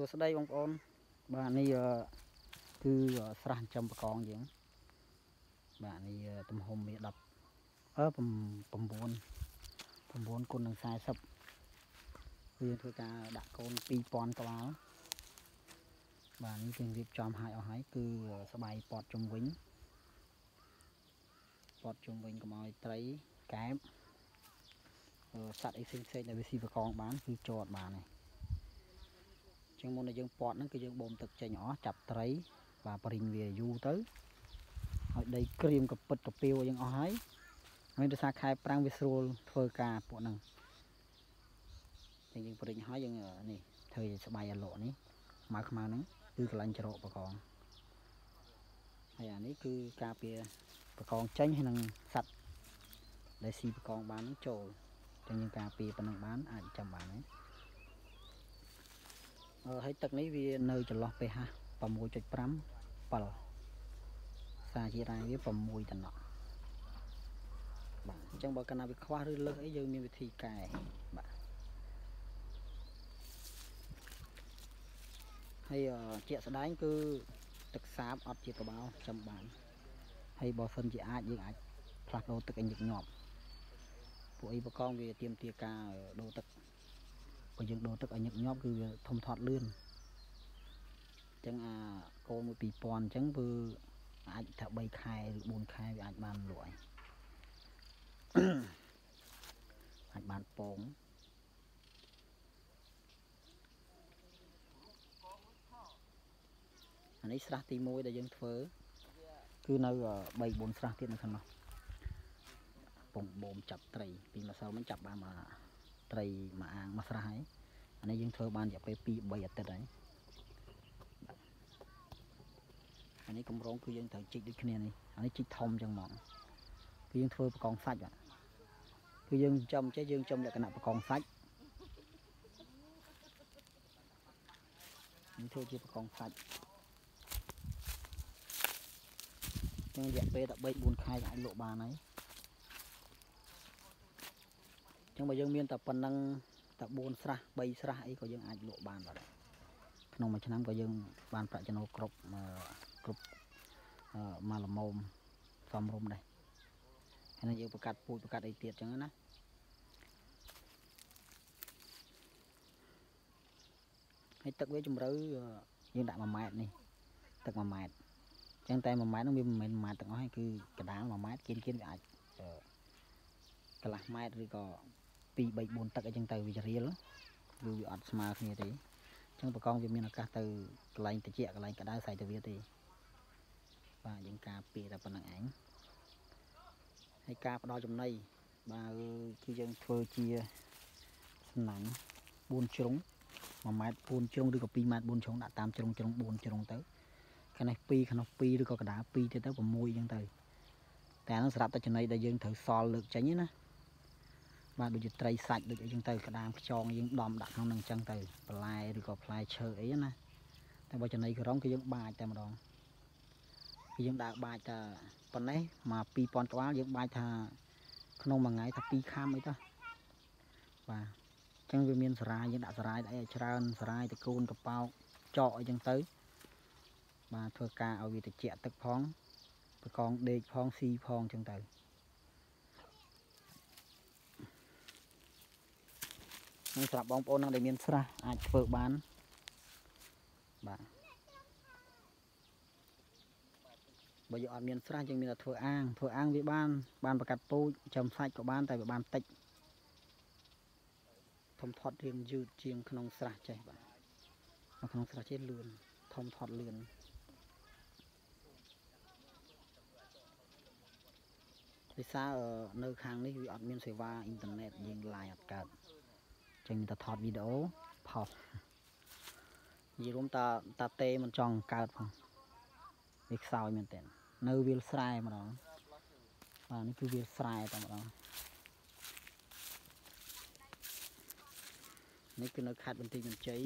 សួស្តីបងប្អូនបាទនេះគឺស្រះចិញ្ចឹមបកងយើងបាទនេះទំហំវា9 គុណនឹង40គឺយើងធ្វើការដាក់កូន2000ក្បាលបាទនេះយើងរៀបចំឲ្យអស់ហើយគឺស្បៃពតជុំវិញកុំឲ្យត្រីកែបសត្វអីផ្សេងៗដែលវាស៊ីបកងបានគឺចតបានហើយចឹងមុនដែលយើងពតហ្នឹងគឺយើងបូមទឹកចេញអស់ចាប់ត្រីបាទបរិញវាយូរទៅឲ្យដីក្រៀមកពិតកពីវយើងអស់ហើយហើយដោយសារខែប្រាំងវាស្រួលធ្វើការពួកហ្នឹងចឹងយើងបរិញហើយយើងនេះធ្វើស្បៃអាលក់នេះខ្មៅហ្នឹងគឺកន្លែងច្រកបកងហើយអានេះគឺការពារបកងចេញហើយនឹងសត្វដែលស៊ីបកងបានហ្នឹងចូលចឹងយើងការពារប៉ុណ្ណឹងបានអាចចាំបានហើយហើយទឹកនេះវានៅចន្លោះ pH 6.5 7សារជាតិរ៉ែវា6តំណក់បាទអញ្ចឹងបើកាលណាវាខ្វះឬលើសអីយើងមានវិធីកែបាទហើយជាក់ស្ដែងគឺទឹកសាបអត់ជាកបោចាំបានហើយបើសិនជាយើងអាចផ្លាស់ប្ដូរទឹកឲ្យញឹកញាប់ពួកអីបកងវាទាមទារការដូរទឹកបើយើងដូរទឹកឲ្យញឹកញាប់គឺវាធំធាត់លឿនអញ្ចឹងអាកូនមួយ2000អញ្ចឹងគឺអាចថា3ខែឬ4ខែវាអាចបានលក់ហើយអាចបានពងអានេះស្រះទី1ដែលយើងធ្វើគឺនៅ3 4ស្រះទៀតនៅខាងនោះពងបូមចាប់ត្រីពីម្សិលមិញចាប់បានមកត្រីមួយអាងមួយស្រះហើយអានេះយើងធ្វើបានរយៈពេល2 3អាទិត្យហើយអានេះកម្រងគឺយើងត្រូវជីកដូចគ្នានេះអានេះជីកធំចឹងហ្មងគឺយើងធ្វើបកងសាច់បាទគឺយើងចំចេះយើងចំលក្ខណៈបកងសាច់យើងធ្វើជាបកងសាច់ចឹងរយៈពេលតែ3 4ខែអាចលក់បានហើយចឹងបើយើងមានតែប៉ុណ្ណឹងតែ4ស្រះ3ស្រះអីក៏យើងអាចលក់បានបាទក្នុងមួយឆ្នាំក៏យើងបានប្រាក់ចំណូលគ្រប់មួយល្មមសមរម្យដែរហើយនឹងយើងបង្កាត់ពូជបង្កាត់អីទៀតចឹងណាហើយទឹកវាជម្រៅយើងដាក់1ម៉ែត្រនេះទឹក1ម៉ែត្រចឹងតែ1ម៉ែត្រនោះវាមិនមែន1ម៉ែត្រទាំងអស់ហើយគឺកណ្ដាល1ម៉ែត្រគៀនវាអាចកន្លះម៉ែត្រឬក៏2 3 4ទឹកអីចឹងទៅវារៀលគឺវាអត់ស្មើគ្នាទេចឹងបកងវាមានឱកាសទៅកន្លែងត្រជាក់កន្លែងក្តៅស្រ័យទៅវាទេបាទយើងការពារតែប៉ុណ្្នឹងឯងហើយការផ្ដល់ចំណីបាទគឺយើងធ្វើជាសំណាញ់4ជ្រុង1ម៉ែត្រ4ជ្រុងឬក៏2ម៉ែត្រ4ជ្រុងដាក់តាមជ្រុង4ជ្រុងទៅខាងនេះ2ខាងនោះ2ឬក៏កណ្ដាល2ទៀតទៅ6អញ្ចឹងទៅតែហ្នឹងសម្រាប់តែចំណីដែលយើងត្រូវសល់លើកចេញណាបាទដូចជាត្រីសាច់ដូចអីចឹងទៅក្តាមខ្យងយើងដំដាក់ក្នុងហ្នឹងអញ្ចឹងទៅបន្លែឬក៏ផ្លែឈើអីណាតែបើចំណីក្រុមគឺយើងបាចតែម្ដងគឺយើងដើរបាចថាប៉ុណ្ណេះមក2000ក្បាលយើងបាចថាក្នុងមួយថ្ងៃថា2ខាំអីទៅបាទអញ្ចឹងវាមានសារាយយើងដាក់សារាយអីឲ្យច្រើនសារាយតកូនកប៉ោកចកអីចឹងទៅបាទធ្វើការឲ្យវាត្រជាក់ទឹកផងបកងដេកផងស៊ីផងចឹងទៅនឹងសម្រាប់បងប្អូនដែលមានស្រះអាចធ្វើបានបាទបើយើងអត់មានស្រះយើងមានតែធ្វើអាងវាបានបង្កាត់ពូជចំសាច់ក៏បានតែវាបានតិចធំធាត់រៀងយឺតជាងក្នុងស្រះចេះបាទនៅក្នុងស្រះចេះលឿនធំធាត់លឿនដោយសារនៅខាងនេះវាអត់មានសេវាអ៊ីនធឺណិតយើងឡាយអត់កើតចឹងតែថតវីដេអូផុសនិយាយរួមតាតេមិនចង់កើតផងវាខ្សោយមែនតើនៅវាលស្រែម្ដងបាទនេះគឺវាលស្រែតែម្ដងនេះគឺនៅខេត្តបន្ទាយមានជ័យ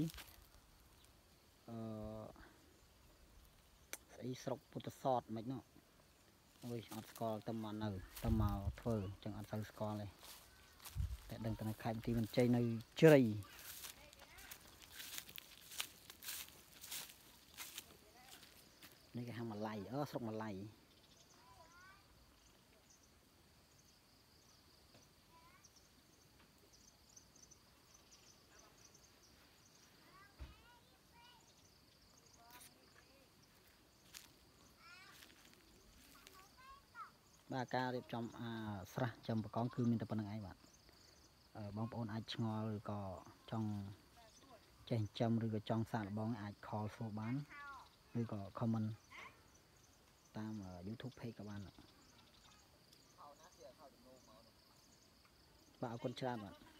ស្អីស្រុកពុទ្ធសោតមិននោះអូយអត់ស្គាល់ទៅមកនៅទៅមកធ្វើចឹងអត់សូវស្គាល់ទេតែដឹងតែនៅខេត្តបន្ទាយមានជ័យនៅជ្រៃនេះគេហៅម៉ាឡៃស្រុកម៉ាឡៃបាទការរៀបចំស្រះចំបកងគឺមានតែប៉ុណ្្នឹងឯងបាទបងប្អូនអាចឆ្ងល់ឬក៏ចង់ចេះចិញ្ចឹមឬក៏ចង់សាកល្បងអាចខលសួរបានឬក៏ comment តាម YouTube page ក៏បានបាទអរគុណច្រើនបាទ